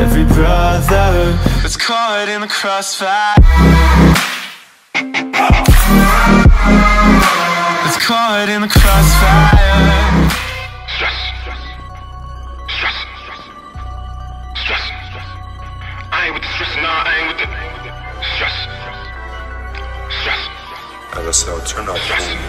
every brother that's caught in the crossfire. That's caught in the crossfire. Stress, stress, stress, stress, stress. I ain't with the stress, nah, I ain't with the stress, stress. As I said, I'll turn off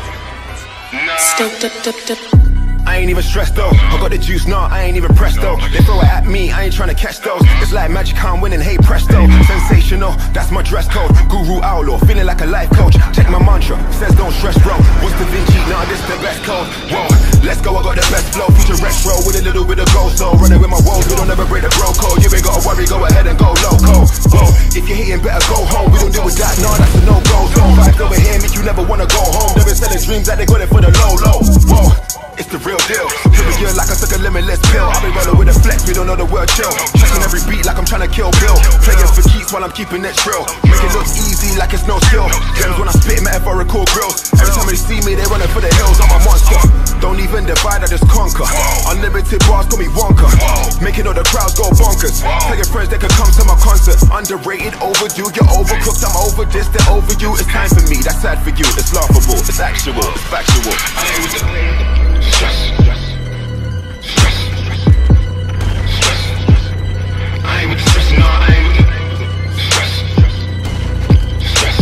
Nah. I ain't even stressed though. I got the juice, nah, I ain't even pressed though. They throw it at me, I ain't trying to catch those. It's like magic, I'm winning, hey presto. Sensational, that's my dress code. Guru outlaw, feeling like a life coach. Check my mantra, says don't stress bro. What's Da Vinci? Nah, this the best code. Whoa, let's go, I got the best flow. Future retro with a little bit of gold soul. Running with my woes, we don't ever break the bro code. You ain't gotta worry, go ahead and go loco. Whoa, if you're hating, better go home. We don't deal with that, nah, that's a no-go zone. Vibes over here make you never wanna go home. They've been selling dreams that they got it for the low. Whoa, it's the real deal. Feel good like I took a limitless pill. I've been rolling with a flex, we don't know the word chill. Checking every beat like I'm trying to kill Bill. Playing for keeps while I'm keeping it trill. Make it look easy like it's no skill. Gems when I spit metaphorical grills. Every time they see me, they running for the hills. I'm a monster. Don't even divide, I just conquer. Unlimited bars, call me Wonka. Making all the crowds go bonkers. Tell your friends they can come to my concert. Underrated, overdue, you're overcooked. I'm over this, they're over you. It's time for me, that's sad for you. It's laughable, it's actual, it's factual. I ain't with the stress, stress, stress, stress, stress. I ain't with the stress, nah, I ain't with the stress, stress,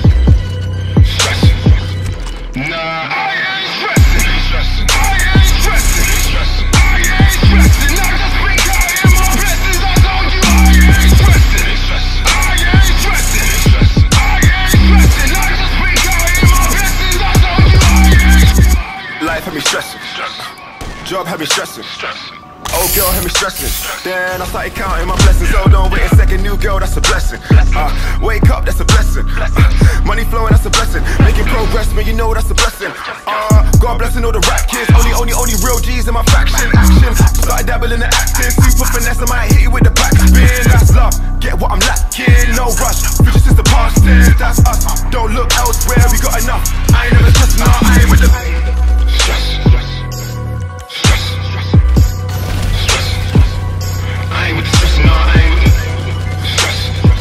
stress, stress. Nah, I ain't stressing, stressing. I ain't stressing, stressing. I ain't stressing. Not just because in my blessings, I told you I ain't stressing, stressing. I ain't stressing, stressing. I ain't stressing. Not just because in my blessings, I told you I ain't. Life had me stressing. Job had me stressing. Old girl had me stressing. Then I started counting my blessings. So don't wait a second, new girl, that's a blessing. Wake up, that's a blessing. Money flowing, that's a blessing. Making progress, man, you know that's a blessing. God blessing all the rap kids. Only real G's in my faction. Action, started dabbling in acting. Super finesse, I might hit you with the backspin. That's love, get what I'm lacking. No rush, future since the past tense. That's us, don't look elsewhere. We got enough. I ain't never stressing, nah, I ain't with the Stress, stress, stress, stress, stress, stress. I ain't with the stress, nah, I ain't with the stress,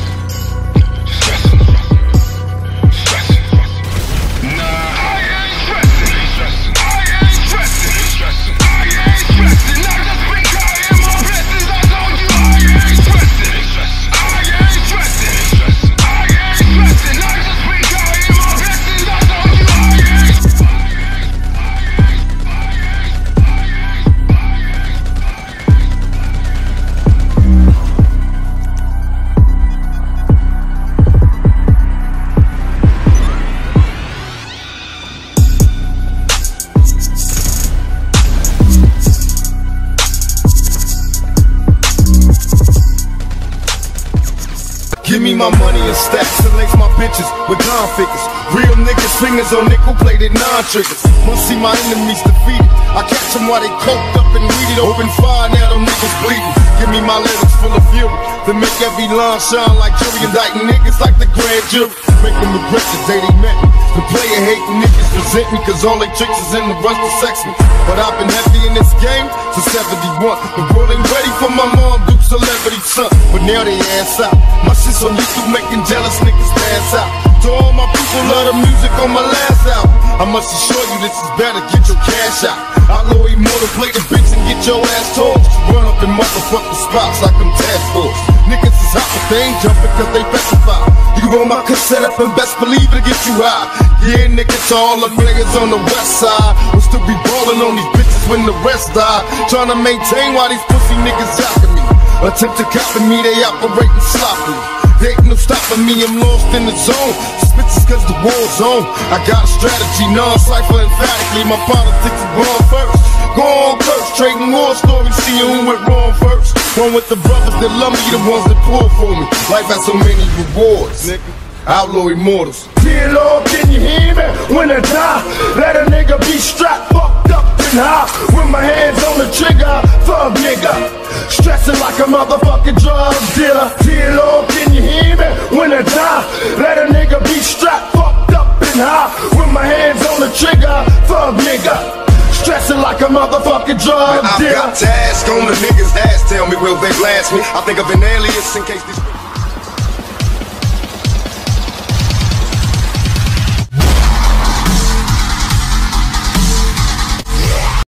stress, stress, stress. Nah, I ain't stressing, stressing. I ain't stressing, stressing. I ain't stressing. Not just because in my blessings, I told you I ain't stressing, stressing. I ain't stressing, stressing. I ain't stressing. Not just because in my blessings, I told you I ain't. Give me my money in stacks and lace my bitches with gun figures. Real niggas fingers on nickel-plated non-triggers. Must see my enemies defeated. I catch them while they coked up and weeded. Open fire, now them niggas bleeding. Give me my lyrics full of fury to make every line shine like jury. Indicting niggas like the grand jury. Make them regret the day they met me. The player hating niggas resent me, cause all they tricks is in the rush to sex me. But I've been heavy in this game since 71. The world ain't ready for my mom, Duke celebrity son. But now they ass out. My shit's on YouTube making jealous niggas pass out. To all my people, love the music on my last album. I must assure you this is better, get your cash out. Outlaw immortal, play the bitch and get your ass torched. Run up in motherfucking spots like them task force. Niggas is hot, but they ain't jumping cause they petrified. You roll my cassette up and best believe it'll get you high. Yeah, niggas, to all the players on the west side. We'll still be ballin' on these bitches when the rest die. Tryna maintain while these pussy niggas jockin' me. Attempt to copy me, they operating sloppily. They ain't no stopping me, I'm lost in the zone. Suspicious cause the war's on. I got a strategy, non-cypher emphatically. My politics is born first. Go on first, trading war stories, see who went wrong first. One with the brothers that love me, the ones that pour for me. Life has so many rewards, nigga. Outlaw immortals. Dear Lord, can you hear me? When I die, let a nigga be strapped, fucked up and high. With my hands on the trigger, thug nigga. Stressing like a motherfucking drug dealer. Dear Lord, can you hear me? When I die, let a nigga be strapped, fucked up and high. With my hands on the trigger, thug nigga. stressing like a motherfucking drug I've dealer. got task on the niggas' ass. Tell me, will they blast me? I think of an alias in case this.